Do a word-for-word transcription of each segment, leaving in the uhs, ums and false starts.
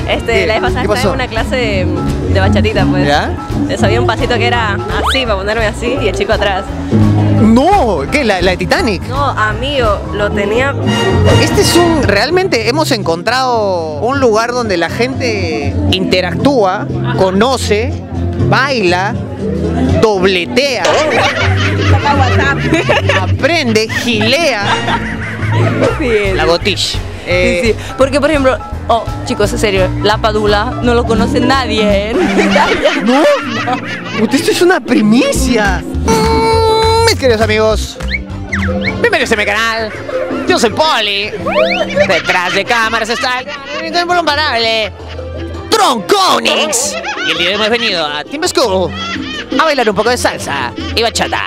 Este, ¿Qué? la vez pasada ¿Qué estaba pasó? en una clase de, de bachatita, pues. ¿Ya? Les había un pasito que era así, para ponerme así, y el chico atrás. No, ¿qué? ¿La, la de Titanic? No, amigo, lo tenía... Este es un... Realmente hemos encontrado un lugar donde la gente interactúa, conoce, baila, dobletea, Saca WhatsApp. aprende, gilea. Sí, La Gotish. Eh, sí, sí. Porque, por ejemplo, oh, chicos, en serio, la Padula no lo conoce nadie en Italia. ¿No? Usted, esto es una primicia. Mm, mis queridos amigos, bienvenidos a mi canal. Yo soy Poli. Detrás de cámaras está el incomparable Tronconix. Y el día de hoy hemos venido a Team School a bailar un poco de salsa y bachata.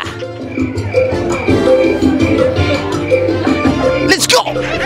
¡Let's go!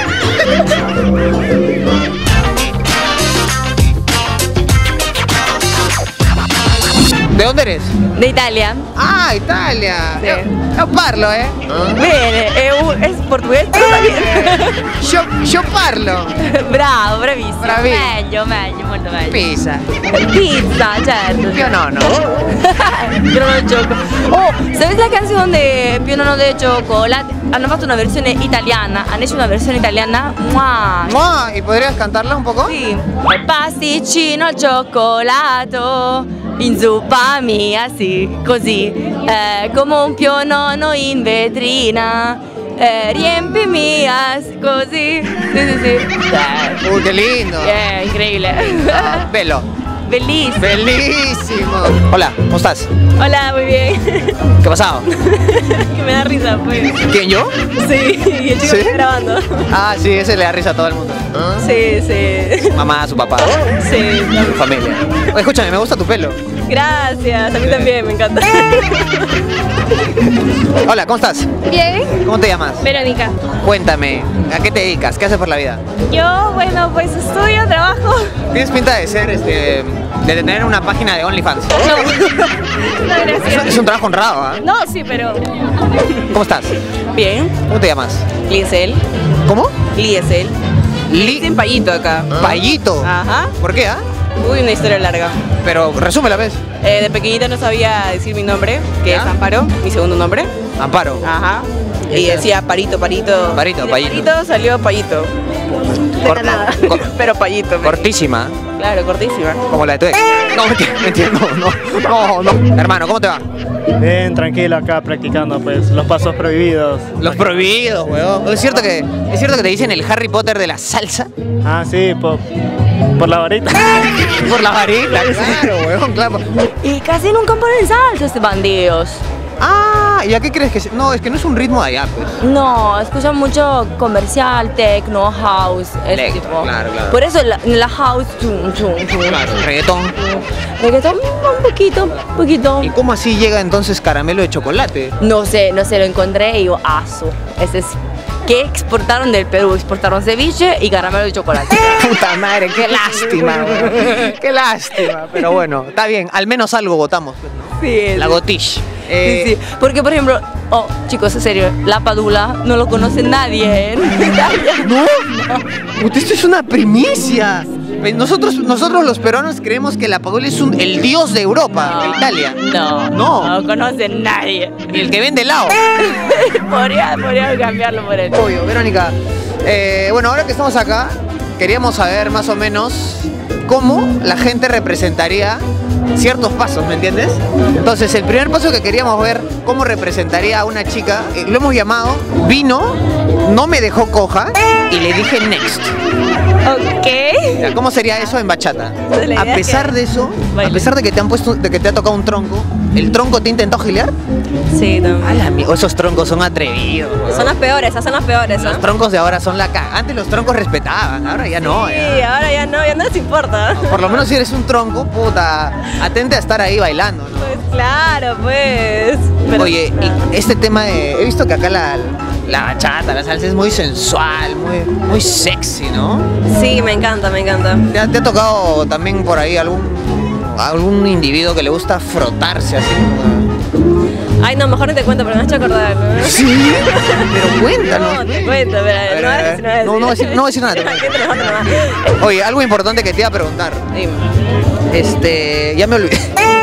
¿De dónde eres? De Italia. Ah, Italia. Sì. Io, io parlo, eh. Bene, è, un- es portugués, pero también. Io, io parlo. Bravo, bravissimo. Bravi- Meglio, meglio, molto meglio. Pisa. Pizza, certo. Io no, no. Pionono de Choco. Oh, ¿sabes la canción de Pionono de Chocolate? Hanno fatto una versione italiana, hanno hecho una versione italiana. ¡Mua! Mua, ¿y podrías cantarla un poco? Sì. Il pasticcino al cioccolato, inzuppami así, così, eh, come un pionono in vetrina, eh, riempimi as- così. Sì, sì, sì. Eh, Uy, qué lindo. eh, increíble. Ah, velo. Bellissimo. Bellísimo. Hola, ¿cómo estás? Hola, muy bien. ¿Qué ha pasado? Que me da risa, pues. ¿Quién, yo? Sí, y el chico ¿Sí? está grabando. Ah, sí, ese le da risa a todo el mundo. ¿Ah? Sí, sí. Su mamá, su papá, Sí. su familia. Oye, escúchame, me gusta tu pelo. Gracias, a mí también me encanta. Hola, ¿cómo estás? Bien, ¿Cómo te llamas? Verónica. Cuéntame, ¿a qué te dedicas? ¿Qué haces por la vida? Yo, bueno, pues estudio, trabajo. Tienes pinta de ser, este, de tener una página de OnlyFans. No, no, Es, gracias. es un trabajo honrado, ¿ah? No, sí, pero ¿Cómo estás? Bien. ¿Cómo te llamas? Liesel. ¿Cómo? Liesel. Li Sin payito acá. Payito. Ajá. ¿Por qué, ah? Uy, una historia larga. Pero resúmela, ¿ves? Eh, de pequeñita no sabía decir mi nombre, que ¿Ya? es Amparo, mi segundo nombre. Amparo. Ajá. Y decía Parito, Parito. Parito, Y de Payito. Parito salió Payito. De Cor- la nada. cor- Pero Payito. me- Cortísima, Claro, cortísima. como la de tu ex. No, mentira, mentira, no, no, no, no. Hermano, ¿cómo te va? Bien, tranquilo acá practicando pues los pasos prohibidos. Los prohibidos, weón. ¿Es cierto que, es cierto que te dicen el Harry Potter de la salsa? Ah, sí, por, por la varita. Por la varita, claro, weón, claro. Y casi nunca ponen salsa este bandidos. Ah, ¿y a qué crees que se- No, es que no es un ritmo de allá, pues. No, escuchan mucho comercial, techno, house, ese Electro, tipo. claro, claro. Por eso la, en la house, chum, chum, chum. Claro, reggaetón. Reggaetón, un poquito, un poquito. ¿Y cómo así llega entonces caramelo de chocolate? No sé, no sé, lo encontré y yo, aso. Ese es. ¿Qué exportaron del Perú? Exportaron ceviche y caramelo de chocolate. Puta madre, qué lástima, weón. Qué lástima. Pero bueno, está bien, al menos algo votamos. pues, ¿no? Sí, La sí. Gotish. Sí, Eh, sí. Porque, por ejemplo, oh, chicos, en serio, la Padula no lo conoce nadie en Italia. ¿No? Usted, esto es una primicia. Eh, Nosotros, nosotros los peruanos creemos que la Padula es un, el dios de Europa, de Italia. No, No. no lo conoce nadie. Y el que vende helado. podría, podría cambiarlo por él. Obvio, Verónica. Eh, bueno, ahora que estamos acá, queríamos saber más o menos cómo la gente representaría ciertos pasos, ¿me entiendes? Entonces, el primer paso que queríamos ver cómo representaría a una chica, eh, lo hemos llamado, vino, no me dejó coja y le dije next. Ok. Ya, ¿cómo sería eso en bachata? Entonces, la A idea es pesar que de eso, a baile. pesar de que te han puesto, de que te ha tocado un tronco, ¿el tronco te intentó gilear? Sí, también. Ala, amigo, esos troncos son atrevidos. weón. Son las peores, esas son las peores, Los ¿no? troncos de ahora son la caga. Antes los troncos respetaban, ahora ya no. Sí, ya. ahora ya no, ya no les importa. Por lo menos si eres un tronco, puta, atente a estar ahí bailando, ¿no? Pues claro, pues. Pero- Oye, y este tema de... He visto que acá la, la bachata, la salsa es muy sensual, muy, muy sexy, ¿no? Sí, me encanta, me encanta. ¿Te ha, te ha tocado también por ahí algún, algún individuo que le gusta frotarse así como... Ay, no, mejor no te cuento, pero me has hecho acordar, ¿no? Sí, pero cuéntanos. No, te cuento, pero A ver, no a vas a ver, decir nada. no, no voy a decir- no voy a decir nada. Aquí entre nosotros nomás. Oye, algo importante que te iba a preguntar. Dime. Este, ya me olvidé.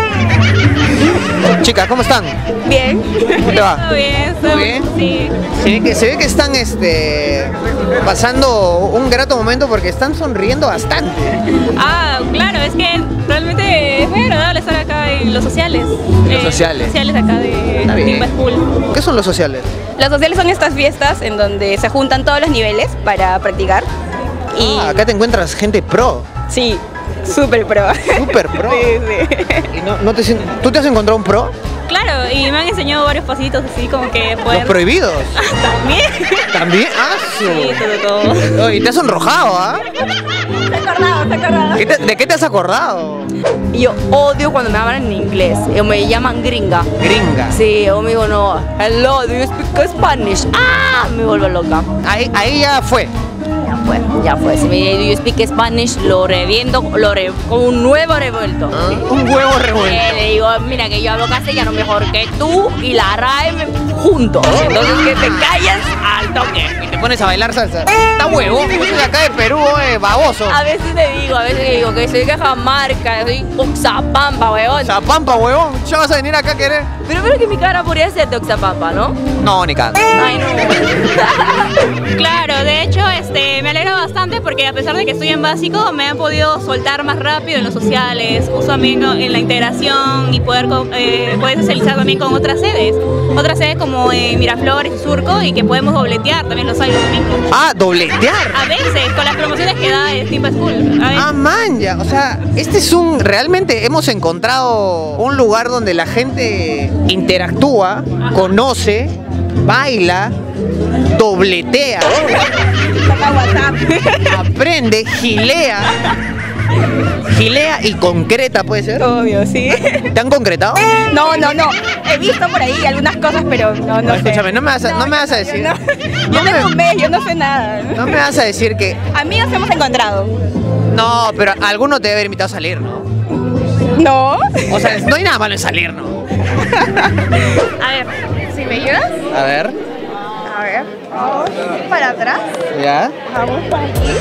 Chicas, ¿cómo están? Bien. ¿Cómo te va? Todo bien, ¿Todo todo bien? Sí. Se ve que, se ve que están este, pasando un grato momento porque están sonriendo bastante. Ah, claro, es que realmente es muy agradable estar acá en los sociales. Los sociales. sociales acá de Está bien. Timba School. ¿Qué son los sociales? Los sociales son estas fiestas en donde se juntan todos los niveles para practicar. Y Ah, acá te encuentras gente pro, sí, súper pro. super pro. Sí, sí. Y no, no te, sien- ¿Tú te has encontrado un pro? Claro, y me han enseñado varios pasitos así como que Los poder... prohibidos. También. ¿También? Ah, su- Sí, todo, todo. Oye, te has sonrojado, ¿ah? Se acordado, se acordado. ¿Qué te- ¿De qué te has acordado? Yo odio cuando me hablan en inglés. O me llaman gringa. Gringa. Sí, o me digo, no, hello, do you speak Spanish? ¡Ah! Me vuelvo loca. Ahí, ahí ya fue. Ya fue, ya fue. Si me dice, do you speak Spanish, lo reviento, lo re, con un nuevo revuelto. Ah, un huevo revuelto. Eh, le digo, mira que yo hablo castellano mejor que tú y la R A E me- juntos. Entonces que te calles al toque. Y te pones a bailar salsa. Está huevo. Yo soy de acá de Perú, eh, baboso. A veces le digo, a veces le digo que soy Cajamarca, soy Oxapampa, weón. Zapampa, huevón. Ya vas a venir acá a querer. Pero creo que mi cara podría ser de Oxapampa, ¿no? No, ni cagando. Ay, no. Claro, de hecho, este, me alegra bastante porque a pesar de que estoy en básico, me han podido soltar más rápido en los sociales, uso también en la integración y poder, co- eh, poder socializar también con otras sedes. Otras sedes como eh, Miraflores y Surco y que podemos dobletear también los hay los domingos. Ah, dobletear. A veces, con las promociones que da el Timba School. A veces. Ah, man, ya. O sea, este es un. Realmente hemos encontrado un lugar donde la gente interactúa, conoce, baila, dobletea, Saca WhatsApp. aprende, gilea. Gilea y concreta, ¿puede ser? Obvio, sí. ¿Te han concretado? No, no, no. He visto por ahí algunas cosas, pero no, no, No, sé. escúchame, no me vas a, no me vas a decir. Yo, no, yo me- tengo un mes, yo no sé nada. No me vas a decir que. Amigos hemos encontrado. No, pero alguno te debe haber invitado a salir, ¿no? No. O sea, no hay nada malo en salir, ¿no? A ver, si me ayudas. A ver, A ver, vamos para atrás. ya. Vamos por aquí.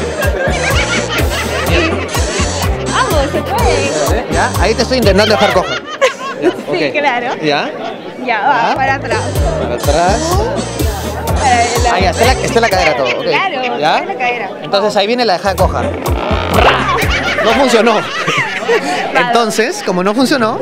Vamos, se puede. ¿Ya? Ahí te estoy intentando dejar coja. Ya, ok. claro. ¿Ya? Ya, va, ¿Ya? para atrás. Para atrás. Para el lado. Ah, ya, está la, está la cadera todo. ok. Claro, ¿Ya? está la cadera. Entonces ahí viene la dejada coja. No funcionó. Entonces, como no funcionó,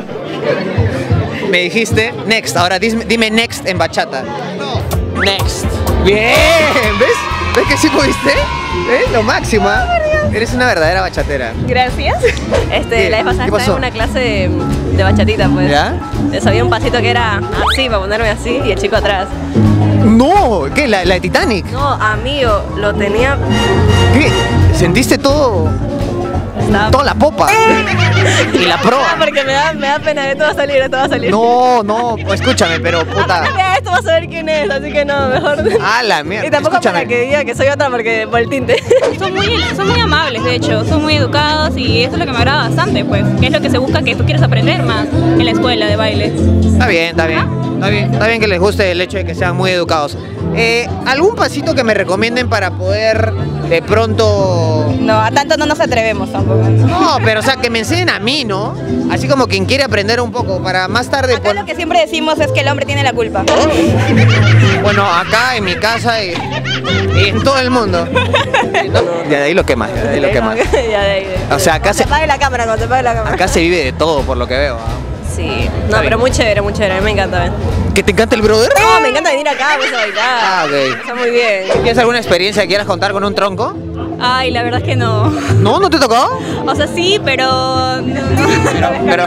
me dijiste next. Ahora dime, dime next en bachata. Next. Bien, ¿ves? ¿Ves que sí pudiste? ¿Ves? Lo máximo. ¿ah? Eres una verdadera bachatera. Gracias. Este, ¿Qué? la vez pasada ¿Qué estaba pasó? en una clase de, de bachatita, pues. ¿Ya? Les había un pasito que era así, para ponerme así, y el chico atrás. No, ¿qué? ¿La, la de Titanic? No, amigo, lo tenía... ¿Qué? ¿Sentiste todo? Estaba... Toda la popa. Y la Ah, proa. porque me da, me da pena, esto va a salir, esto va a salir. No, no, escúchame, pero puta. Aparte de esto va a saber quién es, así que no, mejor... Ah, la mierda. Y tampoco Escúchame. para que diga que soy otra porque por el tinte. Son muy, son muy amables, de hecho, son muy educados y eso es lo que me agrada bastante, pues, que es lo que se busca que tú quieres aprender más en la escuela de baile. Está bien, está bien. Está bien, está bien que les guste el hecho de que sean muy educados. Eh, ¿Algún pasito que me recomienden para poder de pronto... No, a tanto no nos atrevemos tampoco. No, pero o sea, que me enseñen a mí, ¿no? Así como quien quiere aprender un poco para más tarde... Acá pon- lo que siempre decimos es que el hombre tiene la culpa. Bueno, acá en mi casa y, y en todo el mundo. Y de ahí lo quemas, de ahí lo quemas. Ya, de ahí, de- O sea, acá se, Te apague la cámara, cuando te apague la cámara. acá se vive de todo por lo que veo. ¿ah? Sí, no, Está pero bien. muy chévere, muy chévere, a mí me encanta ver. ¿Que te encanta el brother? No, me encanta venir acá, pues a bailar. Ah, ok. Está muy bien. ¿Tienes alguna experiencia que quieras contar con un tronco? Ay, la verdad es que no. ¿No? ¿No te tocó? O sea, sí, pero... no, no. Pero, pero...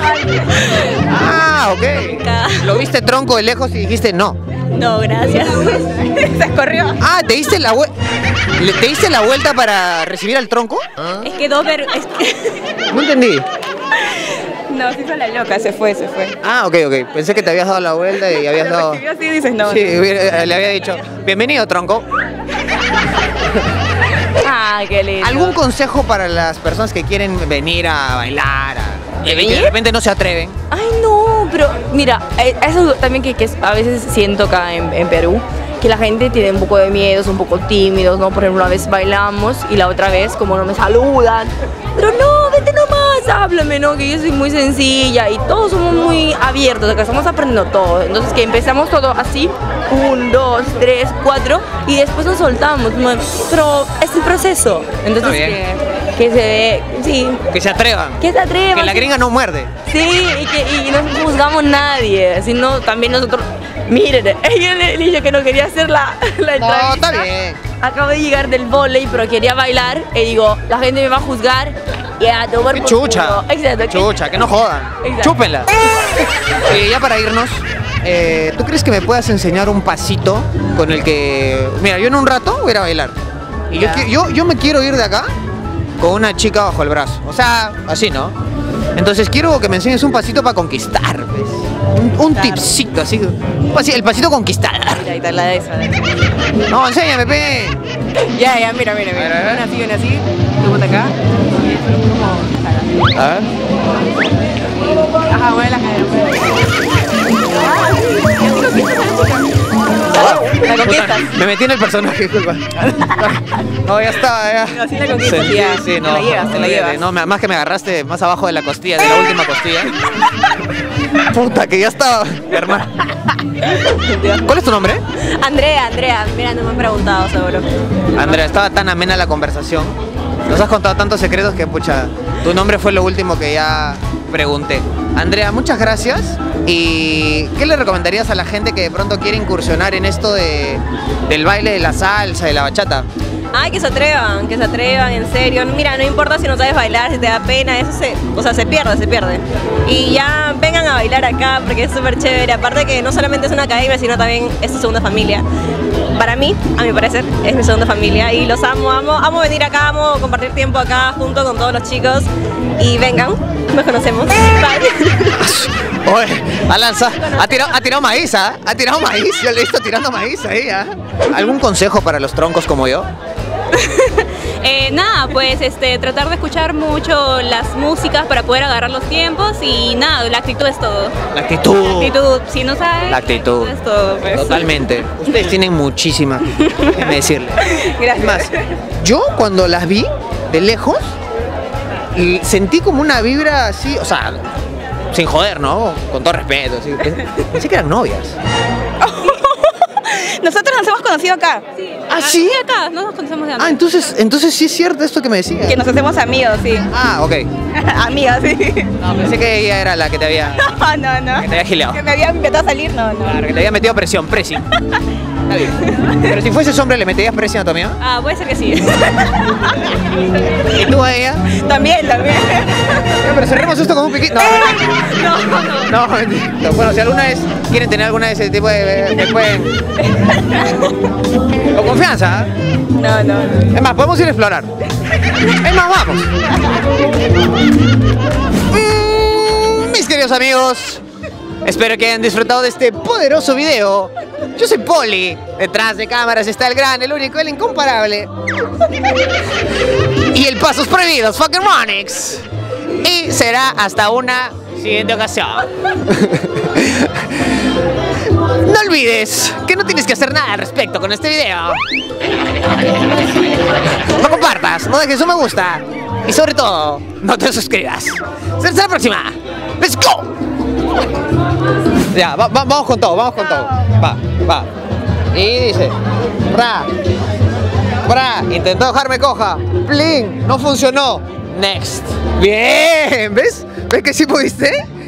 Ah, ok. Lo viste tronco de lejos y dijiste no. No, gracias. Se escorrió. Ah, ¿te diste la vuelta? ¿Te diste la vuelta para recibir al tronco? Es que dos ver... es que- No entendí. No, se hizo la loca, se fue, se fue. Ah, ok, ok. Pensé que te habías dado la vuelta y habías dado... Yo así dices no. Sí, hubiera- le había dicho, bienvenido, tronco. Ah, qué lindo. ¿Algún consejo para las personas que quieren venir a bailar? a- y ¿Venir? de repente no se atreven. Ay, no. No, pero mira, eh, eso también que, que es- a veces siento acá en, en Perú, que la gente tiene un poco de miedo, son un poco tímidos, ¿no? Por ejemplo, una vez bailamos y la otra vez como no me saludan. Pero no, vete nomás, háblame, ¿no? Que yo soy muy sencilla y todos somos muy abiertos, acá estamos aprendiendo todo. Entonces que empezamos todo así, un, dos, tres, cuatro, y después nos soltamos. ¿No? Pero es el proceso. Entonces Está que, que se ve, sí, Que se atrevan. que se atrevan. Que la gringa no muerde. Sí, y que y no juzgamos a nadie, sino también nosotros. Miren, ella le dije que no quería hacer la, la No, entrevista. está bien. Acabo de llegar del vóley, pero quería bailar y digo, la gente me va a juzgar y a tomar Qué por chucha. culo. Exacto. Chucha, que no jodan. Exacto. Chúpenla. Y ya para irnos, eh, ¿tú crees que me puedas enseñar un pasito con el que... Mira, yo en un rato voy a ir a bailar. Y yo, Ya. qui- yo, yo me quiero ir de acá con una chica bajo el brazo. O sea, así, ¿no? Entonces quiero que me enseñes un pasito para conquistar, ¿ves? Un, un tipcito, así. un pasi- El pasito conquistador. Mira, ahí está la de esa. No, enséñame, pe. Ya, ya, mira, mira, A ver, a mira. ver. Una así, una así. Tú ponte acá. A ver. Ajá, mueve la cadera. La conquistas. Me metí en el personaje, disculpa. No, ya estaba, ya. No, sí la conquistas, Sí, ya. sí, Te no. la llevas, te la no, llevas. No, me- más que me agarraste más abajo de la costilla, de la última costilla. Puta, que ya estaba, hermano. ¿Cuál es tu nombre? Andrea, Andrea, mira, no me han preguntado seguro. Andrea, estaba tan amena la conversación. Nos has contado tantos secretos que, pucha, tu nombre fue lo último que ya pregunté. Andrea, muchas gracias. ¿Y qué le recomendarías a la gente que de pronto quiere incursionar en esto de, del baile de la salsa, de la bachata? Ay, que se atrevan, que se atrevan, en serio. Mira, no importa si no sabes bailar, si te da pena, eso se, o sea, se pierde, se pierde. Y ya vengan a bailar acá porque es súper chévere. Aparte que no solamente es una academia, sino también es tu segunda familia. Para mí, a mi parecer, es mi segunda familia y los amo, amo, amo venir acá, amo compartir tiempo acá junto con todos los chicos. Y vengan, nos conocemos. Bye. Oye, Alan, sa- ha tirado, ha tirado maíz, ¿ah? Ha tirado maíz, yo le he visto tirando maíz ahí, ¿ah? ¿Algún consejo para los troncos como yo? Eh, nada, pues este, tratar de escuchar mucho las músicas para poder agarrar los tiempos y nada, la actitud es todo. La actitud. La actitud, si no sabes, La actitud. es todo. Pues. Totalmente. Ustedes tienen muchísima actitud, déjenme decirle. Gracias. Es más, yo cuando las vi de lejos, l- sentí como una vibra así, o sea, sin joder, ¿no? Con todo respeto. Así, pensé, pensé que eran novias. Nosotros nos hemos conocido acá, ¿Ah, sí? acá, no nos conocemos de antes. Ah, entonces, entonces sí es cierto esto que me decías. que nos hacemos amigos, sí. Ah, ok. Amigas, sí. No, pensé que ella era la que te había, No, no, no. que te había gileado. Que me habían invitado a salir, no, no. Claro, que te había metido presión, pressing. Está bien. Pero si fueses hombre, ¿le meterías presión a tu amiga? Ah, puede ser que sí. ¿Y tú a ella? También, también. No, pero cerremos esto con un piquito. No, no, no. No, mentira. Bueno, si alguna vez quieren tener alguna de ese tipo de... Me pueden... Con confianza, ¿eh? No, no, no. Es más, podemos ir a explorar. Es más, vamos. Mm, mis queridos amigos, espero que hayan disfrutado de este poderoso video. Yo soy Poli. Detrás de cámaras está el gran, el único, el incomparable. Y el Pasos Prohibidos, fucking Ronix. Y será hasta una siguiente ocasión. No olvides que no tienes que hacer nada al respecto con este video. No compartas, no dejes un me gusta. Y sobre todo, no te suscribas. Hasta la próxima. Let's go. Ya, va- va- vamos con todo, vamos con todo. Va, va. Y dice, bra, bra, intentó dejarme coja. Plin, no funcionó. Next. Bien, ¿ves? ¿Ves que sí pudiste?